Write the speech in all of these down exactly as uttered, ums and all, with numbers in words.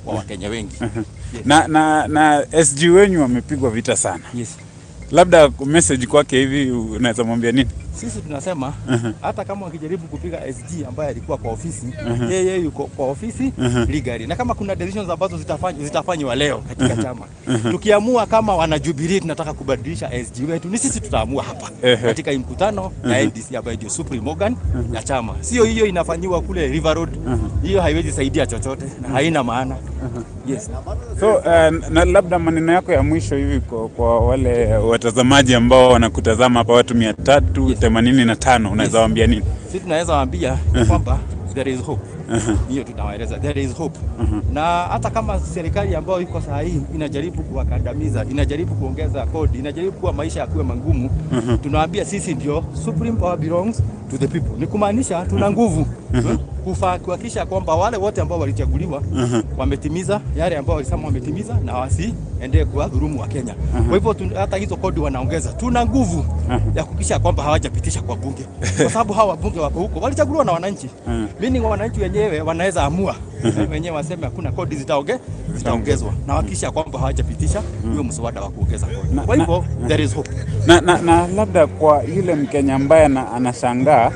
kwa Wakenya wengi. Yes. Na na na S G wenyu wamepigwa vita sana. Yes. Labda message kwake hivi unaweza mwambia nini? Sisi tunasema uh -huh. hata kama wakijaribu kupiga S G ambaye alikuwa kwa ofisi, uh -huh. yeye yuko kwa ofisi uh -huh. legally. Na kama kuna decisions ambazo zitafanywa zitafanywa leo katika uh -huh. chama. Uh -huh. Tukiamua kama wana Jubilee tunataka kubadilisha S G wetu, ni sisi tutaamua hapa uh -huh. katika mkutano uh -huh. na L D C ambayo ndio supreme organ uh -huh. ya chama. Sio hiyo inafanywa kule River Road. Uh -huh. Hiyo haiwezi saidia chochote na haina maana. Uh -huh. Yes. So uh, na labda maneno yako ya mwisho hivi kwa, kwa wale watazamaji ambao wanakutazama hapa watu mia tatu themanini na tano unaweza waambia nini? Sisi tunaweza waambia uh -huh. kwamba there is hope. Hiyo uh -huh. tunawaeleza there is hope. Uh -huh. Na hata kama serikali ambayo iko saa hii inajaribu kuwakandamiza, inajaribu kuongeza kodi, inajaribu kuwa maisha yakuwe magumu, uh -huh. tunawaambia sisi ndio supreme power belongs to the people. Ni kumaanisha tuna nguvu uh -huh. kufa kuhakikisha kwamba wale wote ambao walichaguliwa uh -huh. wametimiza yale ambao walisema wametimiza na wasiendelee kuwa dhurumu wa Kenya. Uh -huh. Kwa hivyo hata hizo kodi wanaongeza. Tuna nguvu uh -huh. ya kuhakikisha kwamba hawajapitisha kwa bunge. Kwa sababu hawa wabunge wako huko walichaguliwa na wananchi. Uh -huh. Meaning wananchi wenyewe wanaweza amua uh -huh. wenyewe waseme hakuna kodi zitaonge zitaongezwa na hakikisha kwamba hawajapitisha hiyo uh -huh. mswada wa kuongeza kodi. Kwa hivyo there is hope. Na, na, na labda kwa yule Mkenya ambaye anashangaa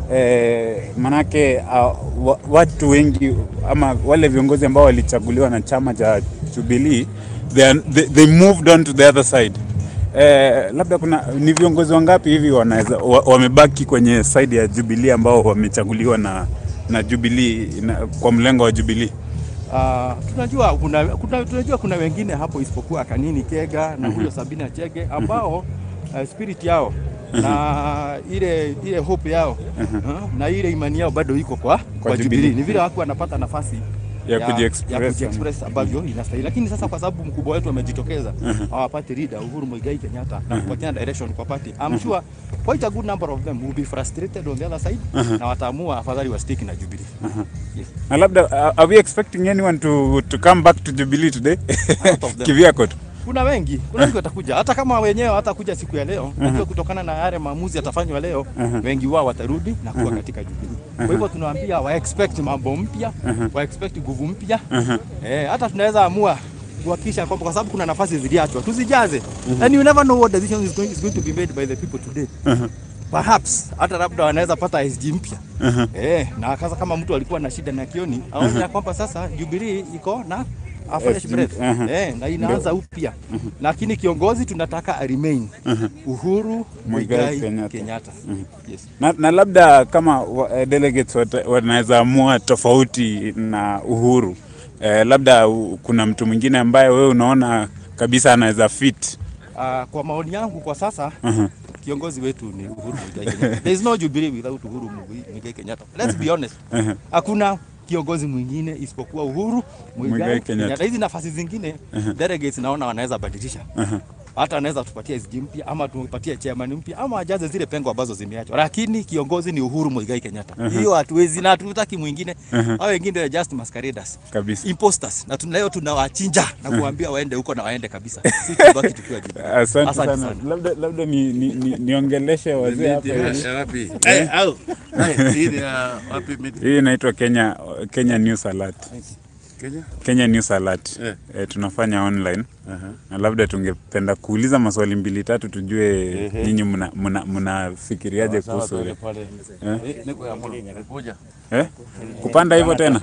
Eh, manake uh, watu wengi ama wale viongozi ambao walichaguliwa na chama cha Jubilee they, are, they, they moved on to the other side. Eh, labda kuna ni viongozi wangapi hivi wanaweza wamebaki kwenye side ya Jubilee ambao wamechaguliwa na na Jubilee na, kwa mlengo wa Jubilee? Uh, tunajua kuna, kuna tunajua kuna wengine hapo isipokuwa Kanini Kega na huyo uh -huh. Sabina Chege ambao uh, spirit yao na ile ile hope yao uh -huh. na ile imani yao bado iko kwa kwa, kwa Jubilee. Ni vile wako wanapata nafasi ya ya kujiexpress express ambavyo inastahili, lakini sasa kwa sababu mkubwa wetu amejitokeza hawapati leader Uhuru Muigai Kenyatta na kupatia direction kwa party, I'm sure quite a good number of them will be frustrated on the other side na wataamua afadhali wa stick na Jubilee. Yes. Na labda uh, are we expecting anyone to to come back to Jubilee today? Kivyako tu. Kuna wengi, kuna wengi watakuja. Hata kama wenyewe hatakuja siku ya leo, uh -huh. kutokana na yale maamuzi yatafanywa leo, uh -huh. wengi wao watarudi na kuwa uh -huh. katika Jubilee. Uh -huh. Kwa hivyo tunawaambia wa expect mambo mpya, uh -huh. wa expect nguvu mpya. Uh -huh. Eh, hata tunaweza amua kuhakikisha kwamba kwa sababu kuna nafasi ziliachwa, tuzijaze. Uh -huh. And you never know what decision is going, is going to be made by the people today. Uh -huh. Perhaps hata labda wanaweza pata S G mpya. Uh -huh. Eh, na kasa kama mtu alikuwa na shida na Kioni, aone uh -huh. kwamba sasa Jubilee iko na a fresh breath. Uh -huh. Eh, na inaanza upya. Uh -huh. Lakini kiongozi tunataka a remain uh -huh. Uhuru Muigai Kenyatta. Kenyatta. Uh -huh. Yes. Na, na labda kama uh, delegates wanaweza amua tofauti na Uhuru. Eh, labda uh, kuna mtu mwingine ambaye wewe unaona kabisa anaweza fit. Uh, kwa maoni yangu kwa sasa uh -huh. kiongozi wetu ni Uhuru Muigai Kenyatta. There is no Jubilee without Uhuru Muigai Kenyatta. Let's be honest. Uh -huh. Hakuna kiongozi mwingine isipokuwa Uhuru Muigai Kenyatta. Hizi nafasi zingine uh -huh. delegates naona wanaweza badilisha. Uh -huh. Hata anaweza tupatie S G mpya ama tupatie chairman mpya ama ajaze zile pengo ambazo zimeachwa. Lakini kiongozi ni Uhuru Muigai Kenyatta. Uh -huh. Hiyo hatuwezi na hatutaki mwingine. Uh -huh. Hao wengine just masqueraders. Kabisa. Imposters. Na leo tunawachinja na kuambia waende huko na waende kabisa. Sisi tubaki tukiwa jibu. Asante sana. Labda labda ni niongeleshe wazee hapa. Wapi? Eh, au. Hii ni wapi mimi? Hii inaitwa Kenya Kenya News Alert. Kenya? Kenya News Alert. Yeah. E, tunafanya online. Uh -huh. Na labda tungependa kuuliza maswali mbili tatu tujue uh -huh. nyinyi mna mna mnafikiriaje kuhusu ile. Eh? Niko ya mbona kuja. Eh? Kupanda hivyo tena.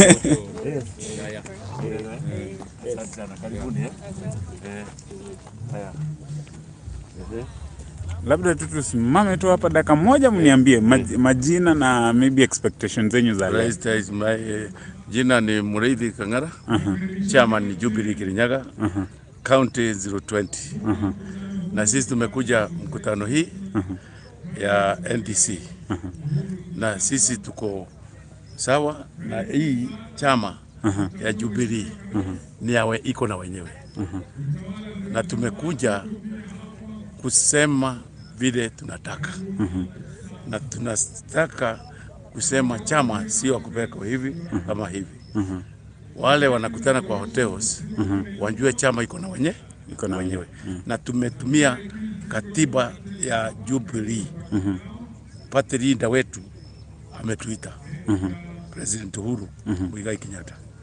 Asante sana, karibuni eh. Eh. Haya. Eh. Labda tu tusimame tu hapa dakika moja mniambie majina na maybe expectations zenyu za leo. Right, my uh, jina ni Mureithi Kangara. Uh -huh. Chairman ni Jubilee Kirinyaga. Uh -huh. County zero twenty. Uh -huh. Na sisi tumekuja mkutano hii uh -huh. ya N D C. Uh -huh. Na sisi tuko sawa na hii chama uh -huh. ya Jubilee. Uh -huh. Ni yawe iko na wenyewe. Uh -huh. Na tumekuja kusema vile tunataka. Uh -huh. Na tunataka kusema chama sio kupeka hivi uh -huh. kama hivi. Uh -huh. Wale wanakutana kwa hotels uh -huh. wanjue chama iko na wenyewe iko na wenyewe. Uh -huh. Na tumetumia katiba ya Jubilee. Uh -huh. Party leader wetu ametuita. Uh -huh. President Uhuru uh -huh. Muigai Kenyatta.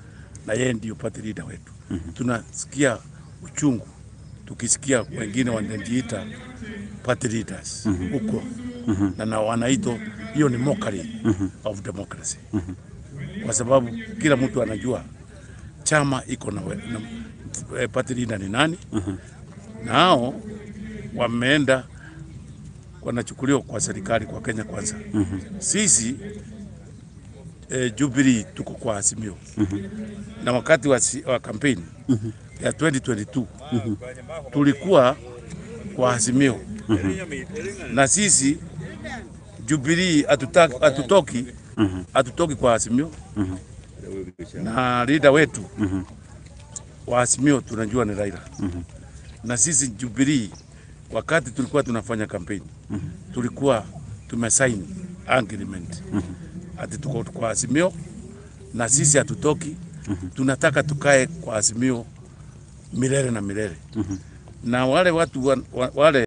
na yeye ndio party leader wetu. Tunasikia uchungu tukisikia wengine wanajiita party leaders huko na na wanaito hiyo ni mockery of democracy, kwa sababu kila mtu anajua chama iko na, na party leader ni nani. Nao wameenda wanachukuliwa kwa serikali kwa Kenya Kwanza. Sisi eh, Jubilee tuko kwa Azimio. Na wakati wa, wa campaign ya twenty twenty-two tulikuwa kwa Azimio. Na sisi Jubilee atutaki atutoki atutoki kwa Azimio. Na leader wetu wa Azimio tunajua ni Raila. Na sisi Jubilee wakati tulikuwa tunafanya campaign tulikuwa tumesign agreement ati tuko kwa Azimio na sisi hatutoki. Tunataka tukae kwa Azimio milele na milele. Na wale watu wa, wale